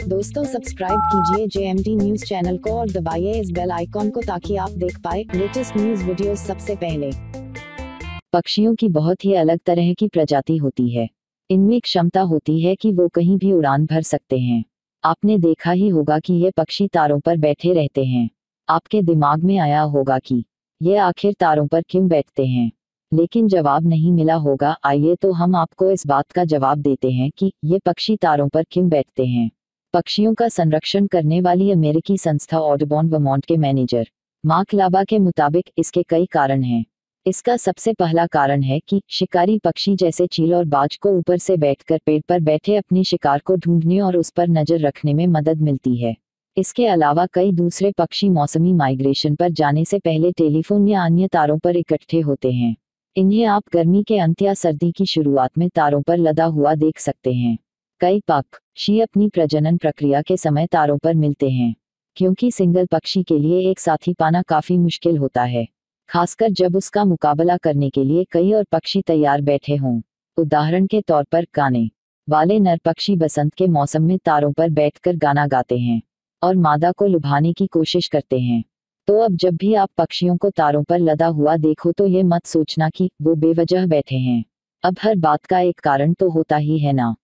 दोस्तों सब्सक्राइब कीजिए JMT news channel को और दबाइए इस बेल आइकॉन को ताकि आप देख पाए लेटेस्ट न्यूज वीडियोस सबसे पहले। पक्षियों की बहुत ही अलग तरह की प्रजाति होती है। इनमें क्षमता होती है कि वो कहीं भी उड़ान भर सकते हैं। आपने देखा ही होगा कि ये पक्षी तारों पर बैठे रहते हैं। आपके दिमाग में आया होगा कि ये आखिर तारों पर क्यों बैठते हैं, लेकिन जवाब नहीं मिला होगा। आइए तो हम आपको इस बात का जवाब देते हैं कि ये पक्षी तारों पर क्यों बैठते हैं। पक्षियों का संरक्षण करने वाली अमेरिकी संस्था ऑडबॉन वर्मोंट के मैनेजर मार्क लाबा के मुताबिक इसके कई कारण हैं। इसका सबसे पहला कारण है कि शिकारी पक्षी जैसे चील और बाज को ऊपर से बैठकर पेड़ पर बैठे अपने शिकार को ढूंढने और उस पर नजर रखने में मदद मिलती है। इसके अलावा कई दूसरे पक्षी मौसमी माइग्रेशन पर जाने से पहले टेलीफोन या अन्य तारों पर इकट्ठे होते हैं। इन्हें आप गर्मी के अंत या सर्दी की शुरुआत में तारों पर लदा हुआ देख सकते हैं। कई पक्षी अपनी प्रजनन प्रक्रिया के समय तारों पर मिलते हैं, क्योंकि सिंगल पक्षी के लिए एक साथी पाना काफी मुश्किल होता है, खासकर जब उसका मुकाबला करने के लिए कई और पक्षी तैयार बैठे हों। उदाहरण के तौर पर गाने वाले नर पक्षी बसंत के मौसम में तारों पर बैठकर गाना गाते हैं और मादा को लुभाने की कोशिश करते हैं। तो अब जब भी आप पक्षियों को तारों पर लदा हुआ देखो तो ये मत सोचना कि वो बेवजह बैठे हैं। अब हर बात का एक कारण तो होता ही है ना।